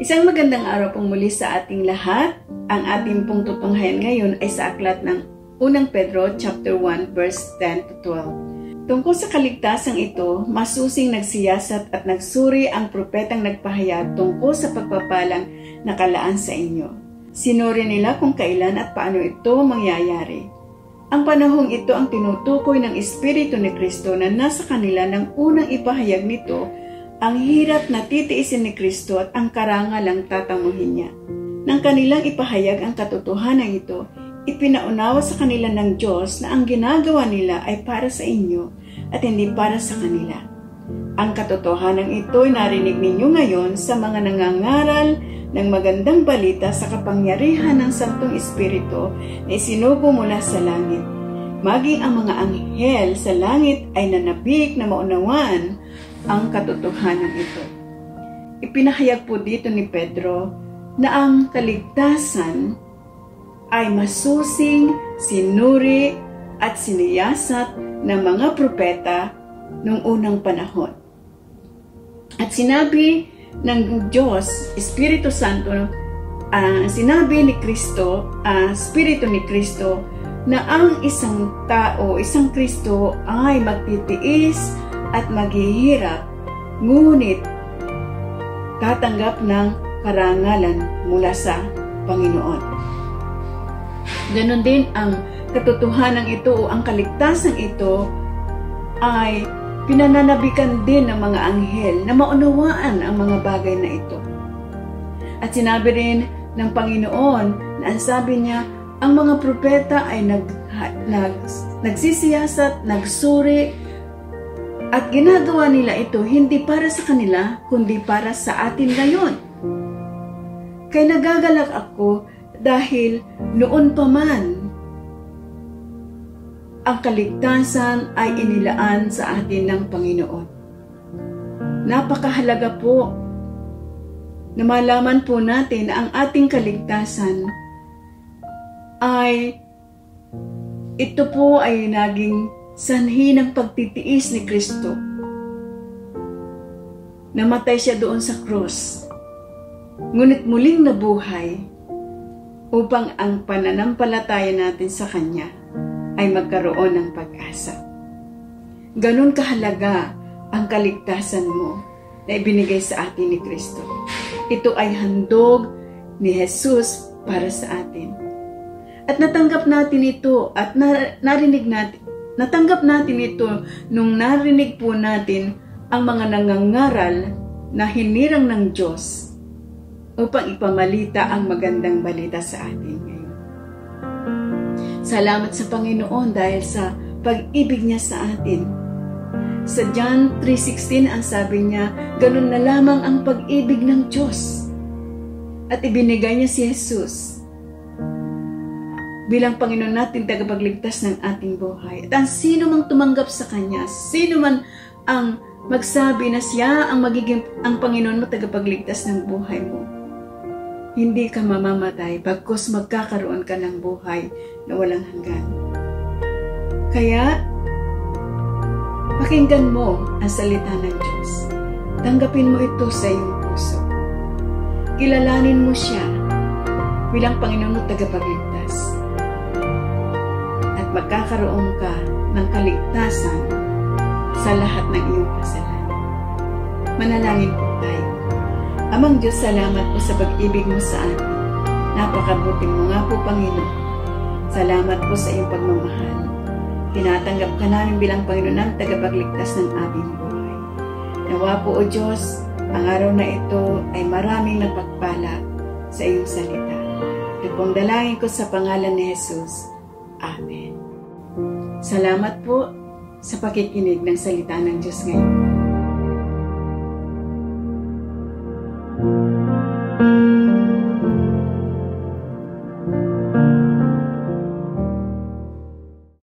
Isang magandang araw pong muli sa ating lahat. Ang ating pong tutunghayan ngayon ay sa aklat ng 1 Pedro chapter 1 verse 10 to 12. Tungkol sa kaligtasang ito, masusing nagsiyasat at nagsuri ang propetang nagpahayag tungkol sa pagpapalang nakalaan sa inyo. Sinuri nila kung kailan at paano ito mangyayari. Ang panahong ito ang tinutukoy ng Espiritu ni Kristo na nasa kanila nang unang ipahayag nito ang hirap na titiisin ni Kristo at ang karangalang tatanguhin niya. Nang kanilang ipahayag ang katotohanan ito, ipinaunawa sa kanila ng Diyos na ang ginagawa nila ay para sa inyo at hindi para sa kanila. Ang katotohanan ito ay narinig ninyo ngayon sa mga nangangaral ng magandang balita sa kapangyarihan ng Santong Espiritu na isinugo mula sa langit. Maging ang mga anghel sa langit ay nanabik na maunawaan ang katotohanan ito. Ipinahayag po dito ni Pedro na ang kaligtasan ay masusing, sinuri at siniyasat ng mga propeta noong unang panahon. At sinabi ng Diyos, Espiritu Santo, sinabi ni Kristo, Espiritu ni Kristo, na ang isang tao, isang Kristo ay magtitiis at maghihirap, ngunit tatanggap ng karangalan mula sa Panginoon. Ganon din ang katotohanan ito o ang kaligtasan ito ay pinananabikan din ng mga anghel na maunawaan ang mga bagay na ito. At sinabi rin ng Panginoon na ang sabi niya, ang mga propeta ay nagsisiyasat, nagsuri, at ginagawa nila ito hindi para sa kanila, kundi para sa atin ngayon. Kaya nagagalak ako dahil noon pa man, ang kaligtasan ay inilaan sa atin ng Panginoon. Napakahalaga po na malaman po natin na ang ating kaligtasan ay ito po ay naging sanhi ng pagtitiis ni Kristo. Namatay siya doon sa krus, ngunit muling nabuhay upang ang pananampalataya natin sa Kanya ay magkaroon ng pag-asa. Ganon kahalaga ang kaligtasan mo na ibinigay sa atin ni Kristo. Ito ay handog ni Jesus para sa atin. At natanggap natin ito at natanggap natin ito nung narinig po natin ang mga nangangaral na hinirang ng Diyos upang ipamalita ang magandang balita sa atin ngayon. Salamat sa Panginoon dahil sa pag-ibig niya sa atin. Sa John 3:16 ang sabi niya, ganun na lamang ang pag-ibig ng Diyos. At ibinigay niya si Jesus bilang Panginoon natin, tagapagligtas ng ating buhay. At ang sino mang tumanggap sa Kanya, sino man ang magsabi na siya ang magiging ang Panginoon mo, tagapagligtas ng buhay mo, hindi ka mamamatay, bagkus magkakaroon ka ng buhay na walang hanggan. Kaya, pakinggan mo ang salita ng Diyos. Tanggapin mo ito sa iyong puso. Kilalanin mo siya bilang Panginoon mo, tagapagligtas. Magkakaroon ka ng kaligtasan sa lahat ng iyong kasalanan. Manalangin po tayo. Amang Diyos, salamat po sa pag-ibig mo sa atin. Napakabuti mo nga po, Panginoon. Salamat po sa iyong pagmamahal. Tinatanggap ka namin bilang Panginoon ng tagapagligtas ng aming buhay. Nawa po, O Diyos, ang araw na ito ay maraming napagpala sa iyong salita. Ito pong dalangin ko sa pangalan ni Jesus. Amen. Salamat po sa pakikinig ng salita ng Diyos ngayon.